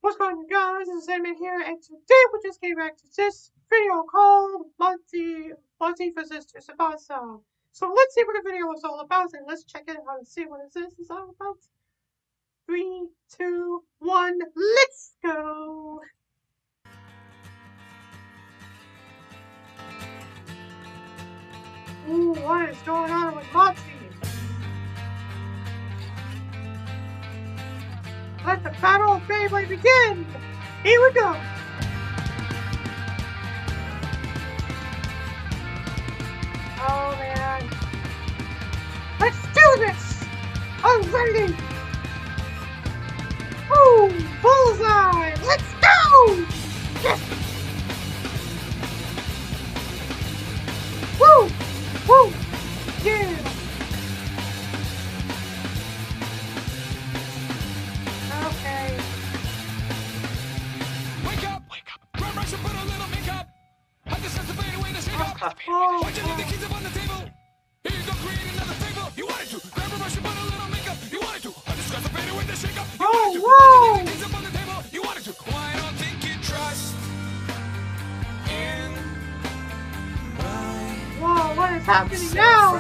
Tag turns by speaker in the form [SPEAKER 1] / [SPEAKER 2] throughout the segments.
[SPEAKER 1] What's going on, guys? This is Amy here, and today we just came back to this video called Monty vs. Tsubasa. So let's see what the video is all about, and let's check it out and see what this is all about. 3, 2, 1, let's go! Ooh, what is going on with Monty? Let the battle of Beyblade begin! Here we go! Oh man. Let's do this! I'm ready! Ooh, bullseye! Let's go! Yes! Woo! Woo! Yeah! Okay.
[SPEAKER 2] Wake up! Grab brush and put a little makeup. I just have to fade away the shake up.
[SPEAKER 1] Oh,
[SPEAKER 2] Why'd you leave the keys up on the table? Here you go, create another table. You wanted to. Grab a brush and put a little makeup. You wanted to. I just got to fade away the shake up. You wanted to. Why'd you leave the keys up on the table? You wanted to. Well, I don't think you trust in
[SPEAKER 1] whoa, what is happening now?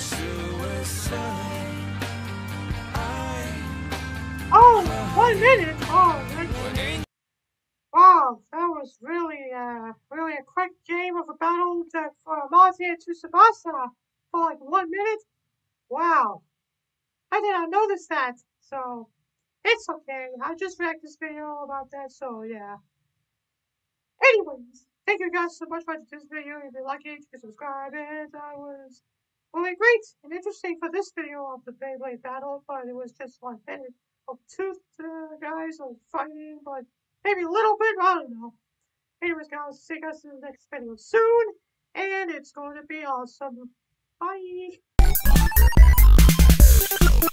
[SPEAKER 1] Oh, 1 minute! Oh, wow, that was really a quick game of a battle for Monty and Tsubasa for like 1 minute. Wow, I did not notice that. So it's okay. I just reacted this video about that. So yeah. Anyways, thank you guys so much for watching this video. If you like it, you can subscribe. And that was really great and interesting for this video of the Beyblade battle. But it was just 1 minute of two guys fighting, but maybe a little bit, I don't know. Anyways, guys, see you guys in the next video soon, and it's going to be awesome. Bye!